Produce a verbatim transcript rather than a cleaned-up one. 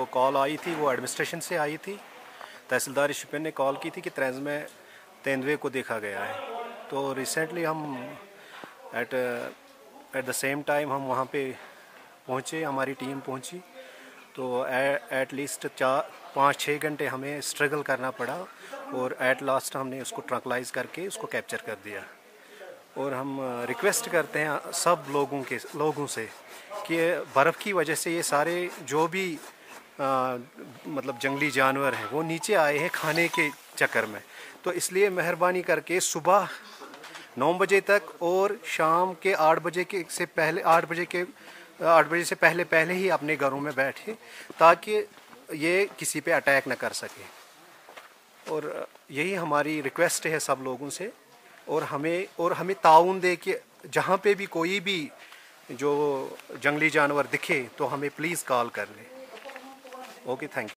Call आई थी वो administration से आई थी। तहसीलदार शोपियान ने कॉल की थी कि ट्रेंज में तेंदुए को देखा गया है। तो रिसेंटली हम at at the same time हम वहाँ पे पहुँचे, हमारी टीम पहुँची। तो एट लीस्ट चार पाँच छः घंटे हमें स्ट्रगल करना पड़ा और एट लास्ट हमने उसको ट्रंकलाइज करके उसको कैप्चर कर दिया। और हम रिक्वेस्ट करते हैं सब लोगों के लोगों से कि बर्फ़ की वजह से ये सारे जो भी आ, मतलब जंगली जानवर हैं वो नीचे आए हैं खाने के चक्कर में। तो इसलिए मेहरबानी करके सुबह नौ बजे तक और शाम के आठ बजे के से पहले आठ बजे के आठ बजे से पहले पहले ही अपने घरों में बैठे ताकि ये किसी पे अटैक न कर सके। और यही हमारी रिक्वेस्ट है सब लोगों से। और हमें और हमें ताउन दे के जहाँ पे भी कोई भी जो जंगली जानवर दिखे तो हमें प्लीज़ कॉल कर लें। Okay, thank you.